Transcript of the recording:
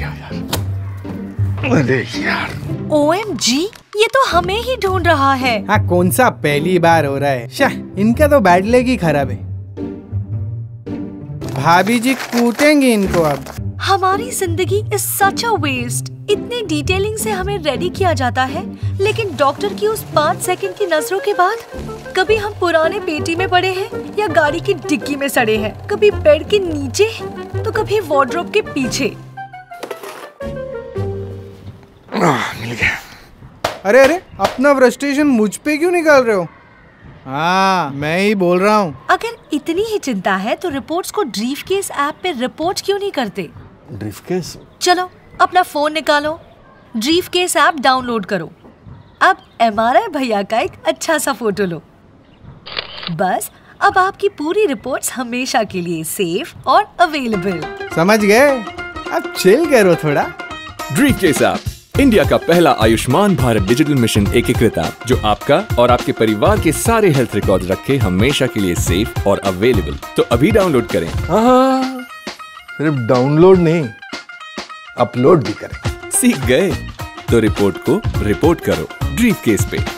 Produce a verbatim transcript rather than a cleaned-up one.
गया यार। अरे यार ओ एम जी, ये तो हमें ही ढूंढ रहा है। हाँ, कौन सा पहली बार हो रहा है। शाह, इनका तो बैड लेग ही खराब है। भाभी जी कूटेंगे इनको अब। हमारी जिंदगी इज सच अ वेस्ट। इतनी डिटेलिंग से हमें रेडी किया जाता है, लेकिन डॉक्टर की उस पाँच सेकंड की नजरों के बाद कभी हम पुराने पेटी में पड़े हैं या गाड़ी की डिक्की में सड़े हैं, कभी बेड के नीचे तो कभी वार्डरोब के पीछे। मिल गया। अरे अरे, अपना फ्रस्ट्रेशन मुझ पे क्यों निकाल रहे हो? हाँ, मैं ही बोल रहा हूँ। अगर इतनी ही चिंता है तो रिपोर्ट्स को ड्रीफकेस ऐप पे रिपोर्ट क्यों नहीं करते? ड्रीफकेस? चलो अपना फोन निकालो, ड्रीफकेस ऐप डाउनलोड करो। अब एम आर आई भैया का एक अच्छा सा फोटो लो। बस अब आपकी पूरी रिपोर्ट्स हमेशा के लिए सेफ और अवेलेबल। समझ गए? अब चिल करो थोड़ा। ड्रीफकेस ऐप, इंडिया का पहला आयुष्मान भारत डिजिटल मिशन एकीकृत ऐप, जो आपका और आपके परिवार के सारे हेल्थ रिकॉर्ड रखे हमेशा के लिए सेफ और अवेलेबल। तो अभी डाउनलोड करें। हाँ, सिर्फ डाउनलोड नहीं, अपलोड भी करें। सीख गए तो रिपोर्ट को रिपोर्ट करो ड्रीफकेस पे।